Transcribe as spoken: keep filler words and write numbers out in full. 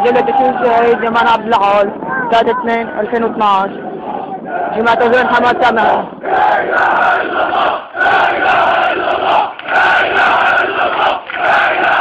جلة الشهيد جمال عبد العال ثلاثة اثنين ألفين واثنعش. جماعة زين حماد سامع. لا اله الا الله لا اله الا الله لا اله الا الله لا اله